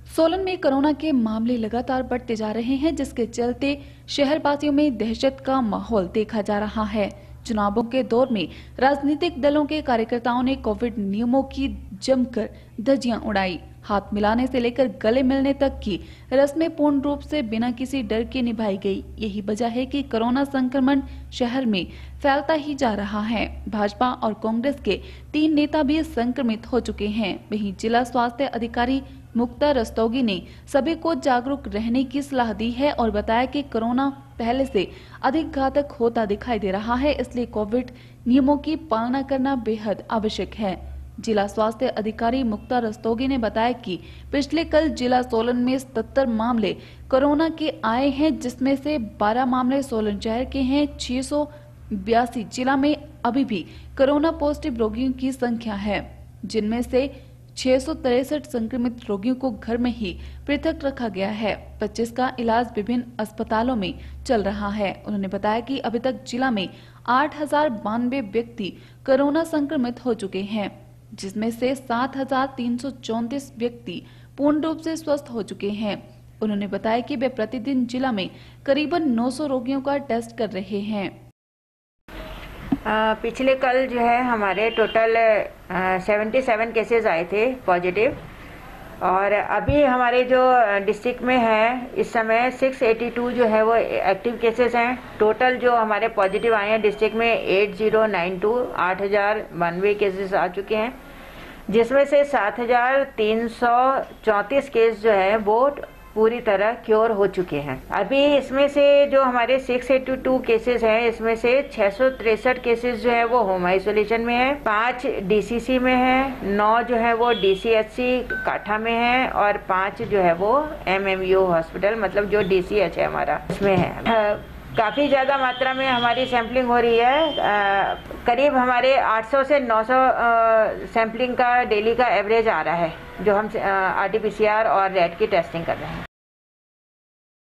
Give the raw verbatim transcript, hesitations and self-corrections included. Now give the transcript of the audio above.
सोलन में कोरोना के मामले लगातार बढ़ते जा रहे हैं, जिसके चलते शहरवासियों में दहशत का माहौल देखा जा रहा है। चुनावों के दौर में राजनीतिक दलों के कार्यकर्ताओं ने कोविड नियमों की जमकर धज्जियां उड़ाई। हाथ मिलाने से लेकर गले मिलने तक की रस्में पूर्ण रूप से बिना किसी डर के निभाई गई। यही वजह है कि कोरोना संक्रमण शहर में फैलता ही जा रहा है। भाजपा और कांग्रेस के तीन नेता भी संक्रमित हो चुके हैं। वहीं जिला स्वास्थ्य अधिकारी मुक्ता रस्तोगी ने सभी को जागरूक रहने की सलाह दी है और बताया कि कोरोना पहले से अधिक घातक होता दिखाई दे रहा है, इसलिए कोविड नियमों की पालना करना बेहद आवश्यक है। जिला स्वास्थ्य अधिकारी मुक्ता रस्तोगी ने बताया कि पिछले कल जिला सोलन में सत्तर मामले कोरोना के आए हैं, जिसमें से बारह मामले सोलन शहर के हैं। छह सौ बयासी जिला में अभी भी कोरोना पॉजिटिव रोगियों की संख्या है, जिनमें से छह सौ तिरसठ संक्रमित रोगियों को घर में ही पृथक रखा गया है। पच्चीस का इलाज विभिन्न अस्पतालों में चल रहा है। उन्होंने बताया कि अभी तक जिला में आठ हजार बानवे व्यक्ति कोरोना संक्रमित हो चुके हैं, जिसमें से सात हजार तीन सौ चौंतीस व्यक्ति पूर्ण रूप से स्वस्थ हो चुके हैं। उन्होंने बताया कि वे प्रतिदिन जिला में करीबन नौ सौ रोगियों का टेस्ट कर रहे हैं। आ, पिछले कल जो है हमारे टोटल सतहत्तर केसेस आए थे पॉजिटिव, और अभी हमारे जो डिस्ट्रिक्ट में है इस समय छह सौ बयासी जो है वो एक्टिव केसेस हैं। टोटल जो हमारे पॉजिटिव आए हैं डिस्ट्रिक्ट में आठ हज़ार बानवे आठ हजार बानवे केसेस आ चुके हैं, जिसमें से सात हजार तीन सौ चौंतीस केस जो है वो पूरी तरह क्योर हो चुके हैं। अभी इसमें से जो हमारे छह सौ बयासी केसेस हैं, इसमें से छह सौ तिरसठ केसेस जो है वो होम आइसोलेशन में है, पांच डीसीसी में है, नौ जो है वो डीसीएचसी काठा में है, और पांच जो है वो एमएमयू हॉस्पिटल मतलब जो डीसीएच है हमारा उसमें है। काफ़ी ज़्यादा मात्रा में हमारी सैंपलिंग हो रही है। आ, करीब हमारे आठ सौ से नौ सौ सैंपलिंग का डेली का एवरेज आ रहा है, जो हम आरटीपीसीआर और रैट की टेस्टिंग कर रहे हैं।